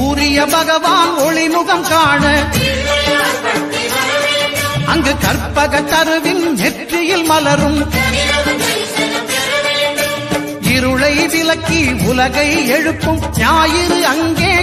சூரிய பகவான் ஒளிமுகம் காண அங்கு கற்பக தருவின் நெற்றியில் மலரும் இருளை விலக்கி உலகை எழுப்பும் ஞாயிறு அங்கே